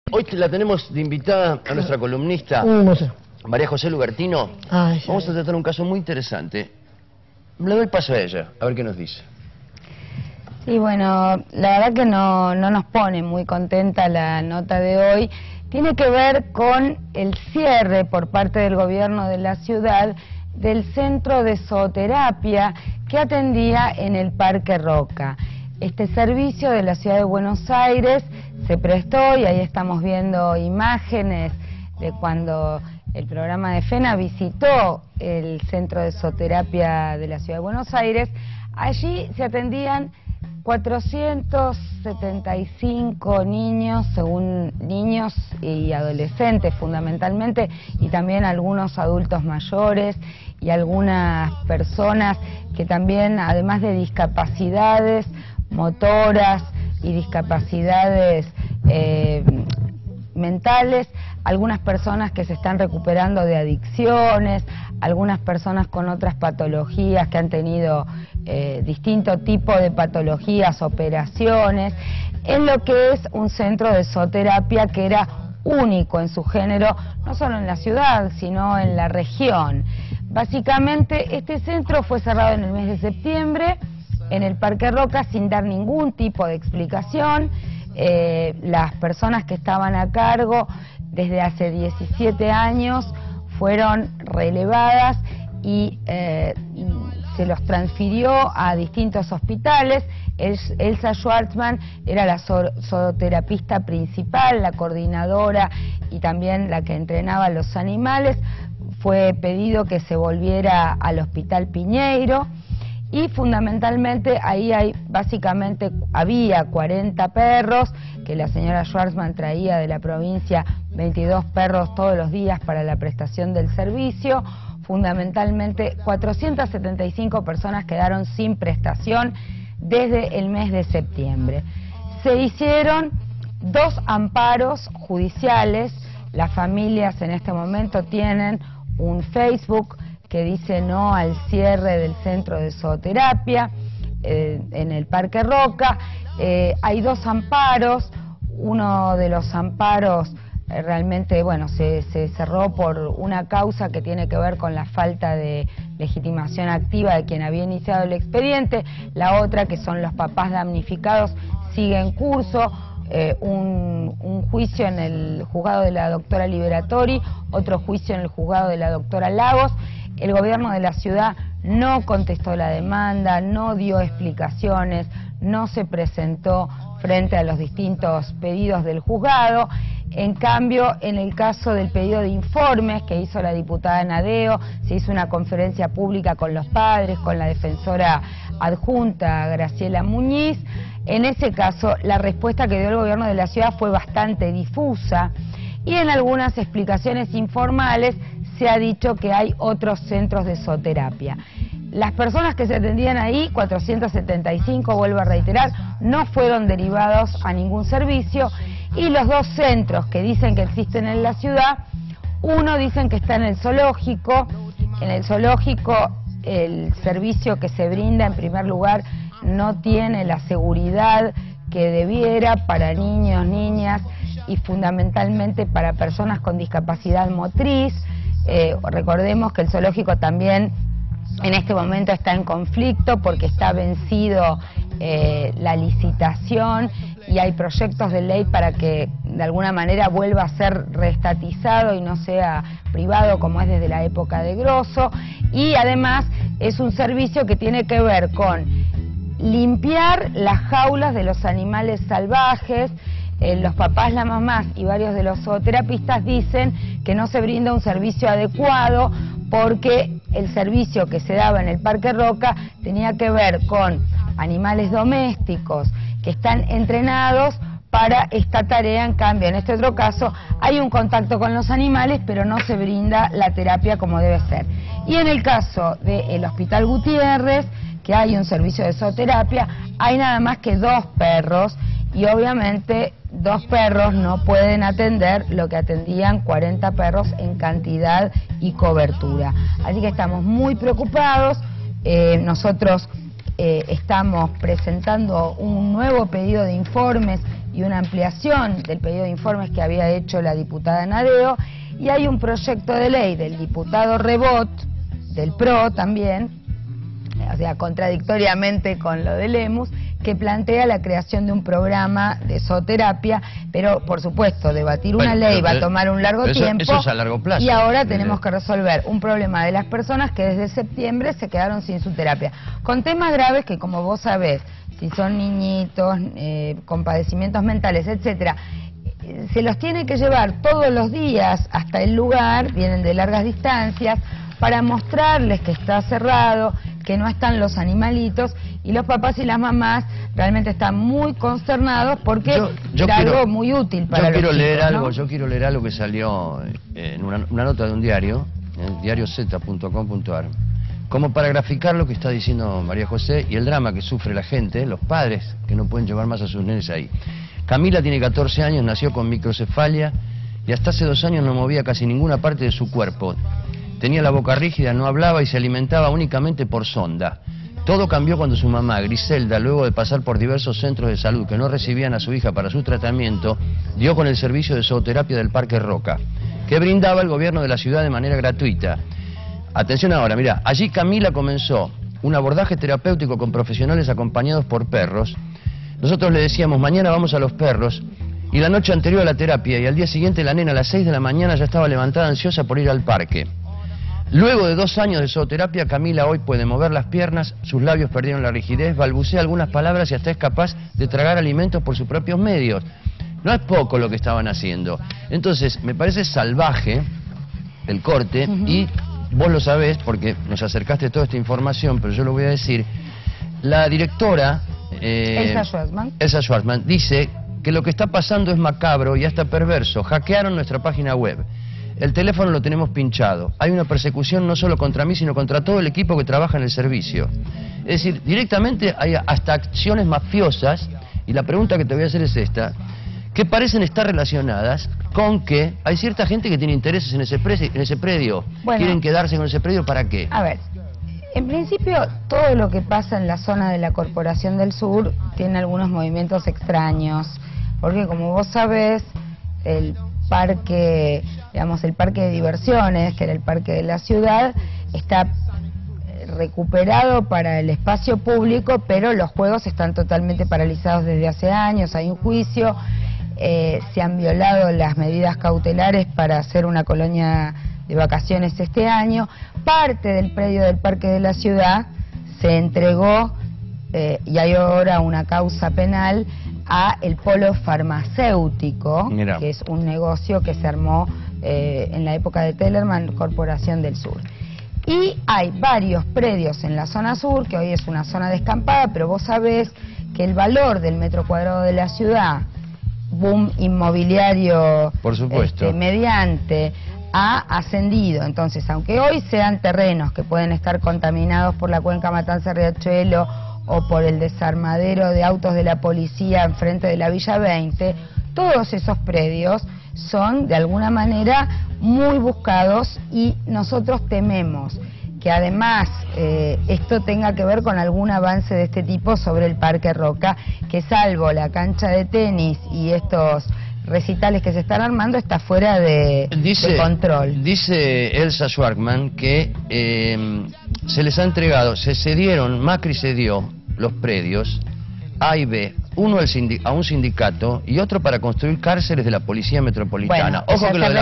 Hoy la tenemos de invitada a nuestra columnista, María José Lubertino. Vamos a tratar un caso muy interesante. Le doy el paso a ella, a ver qué nos dice. Sí, bueno, la verdad que no nos pone muy contenta la nota de hoy. Tiene que ver con el cierre por parte del gobierno de la ciudad del centro de zooterapia que atendía en el Parque Roca. Este servicio de la ciudad de Buenos Aires se prestó, y ahí estamos viendo imágenes de cuando el programa de FENA visitó el centro de zooterapia de la ciudad de Buenos Aires. Allí se atendían 475 niños, según niños y adolescentes fundamentalmente, y también algunos adultos mayores y algunas personas que también, además de discapacidades motoras y discapacidades mentales, algunas personas que se están recuperando de adicciones, algunas personas con otras patologías que han tenido distinto tipo de patologías, operaciones, en lo que es un centro de zooterapia que era único en su género, no solo en la ciudad, sino en la región. Básicamente, este centro fue cerrado en el mes de septiembre en el Parque Roca sin dar ningún tipo de explicación. Las personas que estaban a cargo desde hace 17 años fueron relevadas y se los transfirió a distintos hospitales. Elsa Schwartzman era la zooterapista principal, la coordinadora y también la que entrenaba a los animales. Fue pedido que se volviera al Hospital Piñeiro. Y fundamentalmente ahí había 40 perros que la señora Schwartzman traía de la provincia, 22 perros todos los días para la prestación del servicio. Fundamentalmente 475 personas quedaron sin prestación desde el mes de septiembre. Se hicieron 2 amparos judiciales. Las familias en este momento tienen un Facebook que dice no al cierre del centro de zooterapia en el Parque Roca. Hay 2 amparos. Uno de los amparos realmente, bueno, se cerró por una causa que tiene que ver con la falta de legitimación activa de quien había iniciado el expediente. La otra, que son los papás damnificados, sigue en curso. Un juicio en el juzgado de la doctora Liberatori, otro juicio en el juzgado de la doctora Lagos. El gobierno de la ciudad no contestó la demanda, no dio explicaciones, no se presentó frente a los distintos pedidos del juzgado. En cambio, en el caso del pedido de informes que hizo la diputada Nadeo, se hizo una conferencia pública con los padres, con la defensora adjunta Graciela Muñiz. En ese caso, la respuesta que dio el gobierno de la ciudad fue bastante difusa, y en algunas explicaciones informales se ha dicho que hay otros centros de zooterapia. Las personas que se atendían ahí, 475, vuelvo a reiterar, no fueron derivados a ningún servicio, y los 2 centros que dicen que existen en la ciudad, uno dicen que está en el zoológico. En el zoológico el servicio que se brinda, en primer lugar, no tiene la seguridad que debiera para niños, niñas y fundamentalmente para personas con discapacidad motriz. Recordemos que el zoológico también en este momento está en conflicto porque está vencido la licitación, y hay proyectos de ley para que de alguna manera vuelva a ser reestatizado y no sea privado como es desde la época de Grosso. Y además es un servicio que tiene que ver con limpiar las jaulas de los animales salvajes. Los papás, las mamás y varios de los zooterapistas dicen que no se brinda un servicio adecuado porque el servicio que se daba en el Parque Roca tenía que ver con animales domésticos que están entrenados para esta tarea. En cambio, en este otro caso hay un contacto con los animales, pero no se brinda la terapia como debe ser. Y en el caso del Hospital Gutiérrez, que hay un servicio de zooterapia, hay nada más que 2 perros, y obviamente 2 perros no pueden atender lo que atendían 40 perros en cantidad y cobertura. Así que estamos muy preocupados. Nosotros estamos presentando un nuevo pedido de informes y y una ampliación del pedido de informes que había hecho la diputada Nadeo, y hay un proyecto de ley del diputado Rebot, del PRO también, o sea, contradictoriamente con lo de Lemus, que plantea la creación de un programa de zooterapia, pero por supuesto debatir una ley va a tomar un largo tiempo, eso es a largo plazo, y ahora tenemos que resolver un problema de las personas que desde septiembre se quedaron sin su terapia, con temas graves que, como vos sabés, si son niñitos, con padecimientos mentales, etcétera, se los tiene que llevar todos los días hasta el lugar, vienen de largas distancias, para mostrarles que está cerrado, que no están los animalitos, y los papás y las mamás realmente están muy consternados porque era algo muy útil para los chicos, ¿no? Yo quiero leer algo que salió en una nota de un diario, en diariozeta.com.ar, como para graficar lo que está diciendo María José y el drama que sufre la gente, los padres que no pueden llevar más a sus nenes ahí. Camila tiene 14 años, nació con microcefalia y hasta hace 2 años no movía casi ninguna parte de su cuerpo. Tenía la boca rígida, no hablaba y se alimentaba únicamente por sonda. Todo cambió cuando su mamá, Griselda, luego de pasar por diversos centros de salud que no recibían a su hija para su tratamiento, dio con el servicio de zooterapia del Parque Roca, que brindaba el gobierno de la ciudad de manera gratuita. Atención ahora, mirá, allí Camila comenzó un abordaje terapéutico con profesionales acompañados por perros. Nosotros le decíamos, mañana vamos a los perros, y la noche anterior a la terapia y al día siguiente la nena a las 6 de la mañana ya estaba levantada ansiosa por ir al parque. Luego de 2 años de zooterapia, Camila hoy puede mover las piernas, sus labios perdieron la rigidez, balbucea algunas palabras y hasta es capaz de tragar alimentos por sus propios medios. No es poco lo que estaban haciendo. Entonces, me parece salvaje el corte, y vos lo sabés porque nos acercaste toda esta información, pero yo lo voy a decir. La directora Elsa Schwartzman dice que lo que está pasando es macabro y hasta perverso. Hackearon nuestra página web. El teléfono lo tenemos pinchado. Hay una persecución no solo contra mí, sino contra todo el equipo que trabaja en el servicio. Es decir, directamente hay hasta acciones mafiosas, y la pregunta que te voy a hacer es esta, que parecen estar relacionadas con que hay cierta gente que tiene intereses en ese predio. Bueno, ¿quieren quedarse con ese predio para qué? A ver, en principio todo lo que pasa en la zona de la Corporación del Sur tiene algunos movimientos extraños, porque como vos sabés, el parque, digamos, el parque de diversiones, que era el parque de la ciudad, está recuperado para el espacio público, pero los juegos están totalmente paralizados desde hace años, hay un juicio, se han violado las medidas cautelares para hacer una colonia de vacaciones este año. Parte del predio del parque de la ciudad se entregó, y hay ahora una causa penal, a el polo farmacéutico, que es un negocio que se armó en la época de Tellerman, Corporación del Sur. Y hay varios predios en la zona sur, que hoy es una zona descampada, pero vos sabés que el valor del metro cuadrado de la ciudad, boom inmobiliario, por supuesto, mediante, ha ascendido. Entonces, aunque hoy sean terrenos que pueden estar contaminados por la cuenca Matanza-Riachuelo o por el desarmadero de autos de la policía enfrente de la Villa 20, todos esos predios son de alguna manera muy buscados, y nosotros tememos que además esto tenga que ver con algún avance de este tipo sobre el Parque Roca, que salvo la cancha de tenis y estos recitales que se están armando, está fuera de control. Dice Elsa Schwartzman que se les ha entregado, se cedieron, Macri cedió los predios A y B, uno a un sindicato y otro para construir cárceles de la Policía Metropolitana. Bueno, ojo que lo de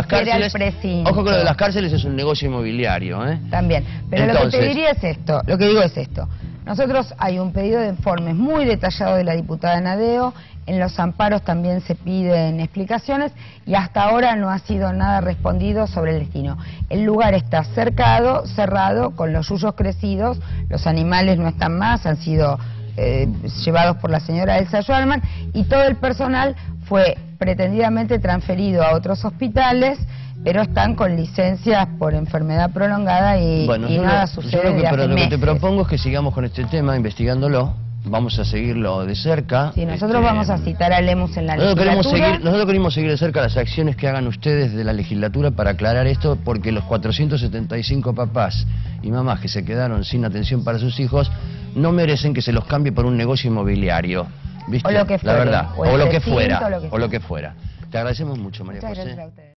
las cárceles es un negocio inmobiliario, ¿eh? También, pero entonces, lo que te diría es esto, lo que digo es esto. Nosotros hay un pedido de informes muy detallado de la diputada Nadeo, en los amparos también se piden explicaciones y hasta ahora no ha sido nada respondido sobre el destino. El lugar está cercado, cerrado, con los yuyos crecidos, los animales no están más, han sido llevados por la señora Elsa Schwartzman, y todo el personal fue pretendidamente transferido a otros hospitales, pero están con licencias por enfermedad prolongada y nada sucede desde hace meses. Lo que te propongo es que sigamos con este tema, investigándolo. Vamos a seguirlo de cerca. Sí, nosotros vamos a citar a Lemus en la legislatura. Nosotros queremos seguir de cerca las acciones que hagan ustedes de la legislatura para aclarar esto, porque los 475 papás y mamás que se quedaron sin atención para sus hijos no merecen que se los cambie por un negocio inmobiliario. ¿viste? O lo que La fuere, verdad, o el o lo que precinto, fuera, o lo que o lo que fuera. Te agradecemos mucho, María Muchas José. gracias a ustedes.